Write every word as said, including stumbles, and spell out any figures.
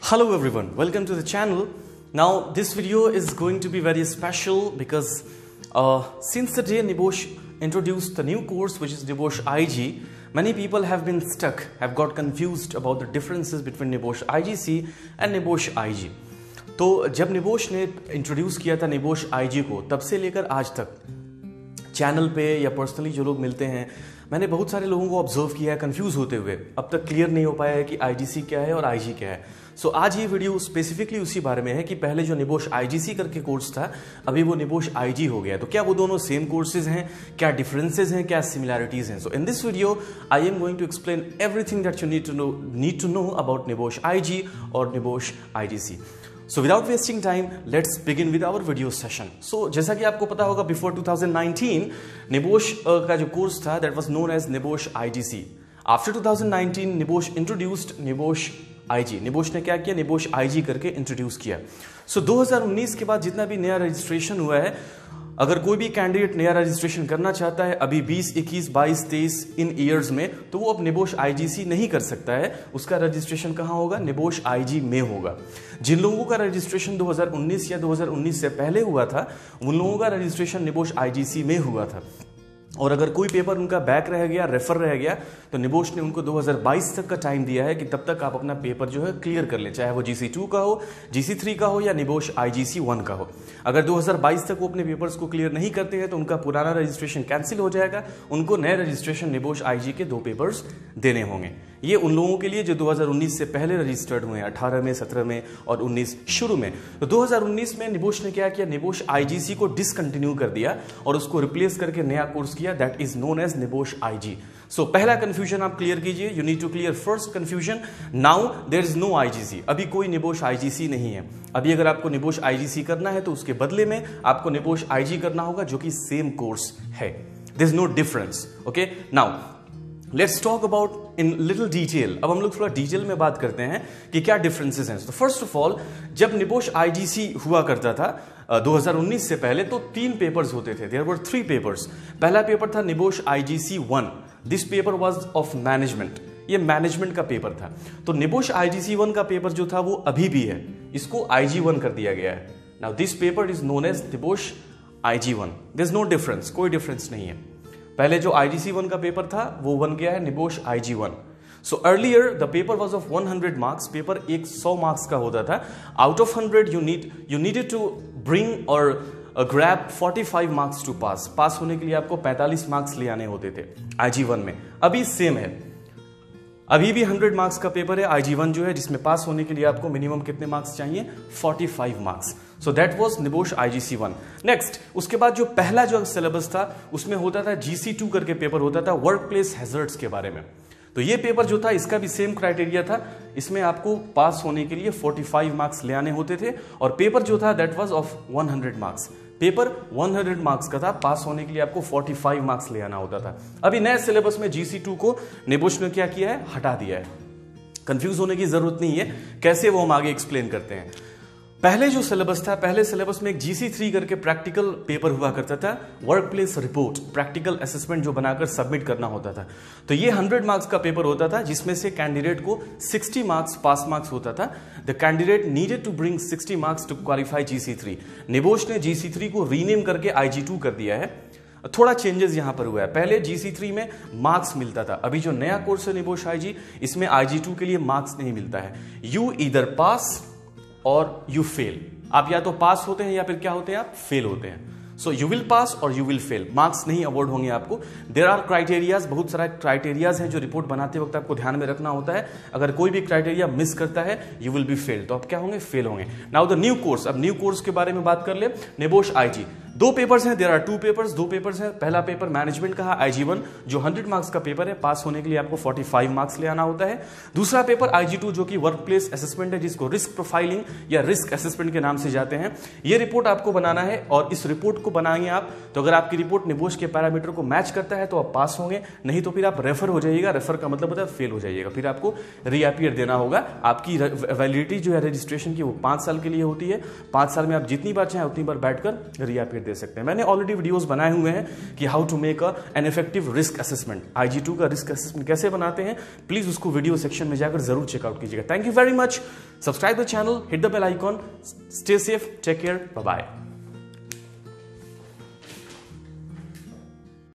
Hello everyone, welcome to the channel. Now this video is going to be very special because uh, since the day Nibosh introduced the new course which is Nibosh I G, many people have been stuck, have got confused about the differences between Nibosh I G C and Nibosh I G. तो जब NEBOSH ने introduce किया था NEBOSH आई जी को, तब से लेकर आज तक चैनल पे या पर्सनली जो लोग मिलते हैं, मैंने बहुत सारे लोगों को ऑब्जर्व किया है कंफ्यूज होते हुए। अब तक क्लियर नहीं हो पाया है कि आईजीसी क्या है और आईजी क्या है। सो so, आज ये वीडियो स्पेसिफिकली उसी बारे में है कि पहले जो निबोश आईजीसी करके कोर्स था, अभी वो निबोश आईजी हो गया। तो क्या वो दोनों सेम कोर्सेज हैं, क्या डिफरेंसेज हैं, क्या सिमिलैरिटीज हैं। So in this video I am going to explain everything that you need to know need to know about NEBOSH IG और NEBOSH IGC. So without wasting time, let's begin with our video session. So जैसा कि आपको पता होगा, before two thousand nineteen NEBOSH uh, का जो course था that was known as NEBOSH I G C. After two thousand nineteen NEBOSH introduced NEBOSH I G. NEBOSH ने क्या किया, निबोश I G करके इंट्रोड्यूस किया। सो so, दो हज़ार उन्नीस के बाद जितना भी नया रजिस्ट्रेशन हुआ है, अगर कोई भी कैंडिडेट नया रजिस्ट्रेशन करना चाहता है अभी बीस, इक्कीस, बाईस, तेईस इन ईयर्स में, तो वो अब निबोश आईजीसी नहीं कर सकता है। उसका रजिस्ट्रेशन कहाँ होगा, निबोश आईजी में होगा। जिन लोगों का रजिस्ट्रेशन दो हज़ार उन्नीस या दो हज़ार उन्नीस से पहले हुआ था, उन लोगों का रजिस्ट्रेशन निबोश आईजीसी में हुआ था। और अगर कोई पेपर उनका बैक रह गया, रेफर रह गया, तो निबोश ने उनको दो हज़ार बाईस तक का टाइम दिया है कि तब तक आप अपना पेपर जो है क्लियर कर लें, चाहे वो जी सी टू का हो, जी सी थ्री का हो या निबोश आई जी सी वन का हो। अगर दो हज़ार बाईस तक वो अपने पेपर्स को क्लियर नहीं करते हैं तो उनका पुराना रजिस्ट्रेशन कैंसिल हो जाएगा। उनको नए रजिस्ट्रेशन निबोश आईजी के दो पेपर्स देने होंगे। ये उन लोगों के लिए जो दो हज़ार उन्नीस से पहले रजिस्टर्ड हुए हैं, अठारह में, सत्रह में और उन्नीस शुरू में। तो दो हज़ार उन्नीस में निबोश ने क्या किया, निबोश आईजीसी को डिसकंटिन्यू कर दिया और उसको रिप्लेस करके नया कोर्स किया, that is known as NEBOSH IG. So पहला कंफ्यूजन आप क्लियर कीजिए। You need to clear first confusion. Now there is no IGC. अभी कोई निबोश आईजीसी नहीं है। अभी अगर आपको निबोश आईजीसी करना है तो उसके बदले में आपको निबोश आईजी करना होगा, जो कि सेम कोर्स है। There is no difference. Okay, now let's talk about in little detail. अब हम लोग थोड़ा डिटेल में बात करते हैं कि क्या डिफरेंसेस हैं। तो फर्स्ट ऑफ ऑल, जब निबोश आईजीसी हुआ करता था दो हज़ार उन्नीस से पहले, तो तीन पेपर्स होते थे। There were three papers. पहला पेपर था NEBOSH IGC one. This paper was of management. ये मैनेजमेंट का पेपर था। तो निबोश आईजीसी वन का पेपर जो था वो अभी भी है, इसको आईजी वन कर दिया गया है। Now this paper is known as NEBOSH IG one. There is no difference, कोई डिफरेंस नहीं है। पहले जो आईजीसी वन का पेपर था वो बन गया है NEBOSH IG one. So earlier the paper was of hundred marks. Paper एक सौ मार्क्स का होता था। Out of hundred you need you needed to bring और ग्रैब पैंतालीस मार्क्स टू पास। पास होने के लिए आपको पैंतालीस मार्क्स ले आने होते थे आईजी वन में। अभी सेम है, अभी भी हंड्रेड मार्क्स का पेपर है आईजी वन जो है, जिसमें पास होने के लिए आपको मिनिमम कितने मार्क्स चाहिए, पैंतालीस marks. So that was NEBOSH IGC one. Next, उसके बाद जो पहला जो सिलेबस था उसमें होता था जी सी टू करके पेपर होता था, वर्क प्लेस हैजर्ड्स के बारे में। तो ये पेपर जो था, इसका भी सेम क्राइटेरिया था। इसमें आपको पास होने के लिए पैंतालीस मार्क्स ले आने होते थे और पेपर जो था that was of hundred marks. Paper hundred marks का था, पास होने के लिए आपको पैंतालीस मार्क्स ले आना होता था। अभी नए सिलेबस में जी सी टू को निबोश ने क्या किया है, हटा दिया है। कंफ्यूज होने की जरूरत नहीं है, कैसे वो हम आगे एक्सप्लेन करते हैं। पहले जो सिलेबस था, पहले सिलेबस में एक जी सी थ्री करके प्रैक्टिकल पेपर हुआ करता था, workplace report, practical assessment जो बनाकर सबमिट करना होता था। तो ये हंड्रेड मार्क्स का पेपर होता था, जिसमें से कैंडिडेट को सिक्सटी मार्क्स पास मार्क्स होता था। The candidate needed to bring sixty marks to qualify G C three. NEBOSH ने जी सी थ्री को रीनेम करके आई जी टू कर दिया है। थोड़ा चेंजेस यहां पर हुआ है। पहले जी सी थ्री में मार्क्स मिलता था, अभी जो नया कोर्स है निबोश आईजी, इसमें आई जी टू के लिए मार्क्स नहीं मिलता है। यू ईदर पास और यू फेल। आप या तो पास होते हैं या फिर क्या होते हैं, आप फेल होते हैं। सो यू विल पास और यू विल फेल, मार्क्स नहीं अवॉर्ड होंगे आपको। देयर आर क्राइटेरियाज, बहुत सारा क्राइटेरियाज हैं जो रिपोर्ट बनाते वक्त आपको ध्यान में रखना होता है। अगर कोई भी क्राइटेरिया मिस करता है, यू विल बी फेल, तो आप क्या होंगे, फेल होंगे। Now the new course. अब न्यू कोर्स के बारे में बात कर ले। निबोश आईजी दो पेपर्स हैं, देयर आर टू पेपर्स, दो पेपर्स हैं। पहला पेपर मैनेजमेंट का है आईजी वन, जो हंड्रेड मार्क्स का पेपर है, पास होने के लिए आपको पैंतालीस मार्क्स ले आना होता है। दूसरा पेपर आईजी टू, जो कि वर्क प्लेस असेसमेंट है, जिसको रिस्क प्रोफाइलिंग या रिस्क असेसमेंट के नाम से जाते हैं। ये रिपोर्ट आपको बनाना है और इस रिपोर्ट को बनाएंगे आप, तो अगर आपकी रिपोर्ट निबोश के पैरामीटर को मैच करता है तो आप पास होंगे, नहीं तो फिर आप रेफर हो जाइएगा। रेफर का मतलब होता है फेल हो जाइएगा, फिर आपको रीअपीयर देना होगा। आपकी वैलिडिटी जो है रजिस्ट्रेशन की वो पांच साल के लिए होती है। पांच साल में आप जितनी बार चाहें उतनी बार बैठकर रीअपीयर दे सकते हैं। मैंने ऑलरेडी वीडियोस बनाए हुए हैं कि how to make a an effective risk assessment, I G two का रिस्क असेसमेंट कैसे बनाते हैं। प्लीज उसको वीडियो सेक्शन में जाकर जरूर चेकआउट कीजिएगा। Thank you very much. Subscribe the channel, hit the bell icon, stay safe, take care, bye bye.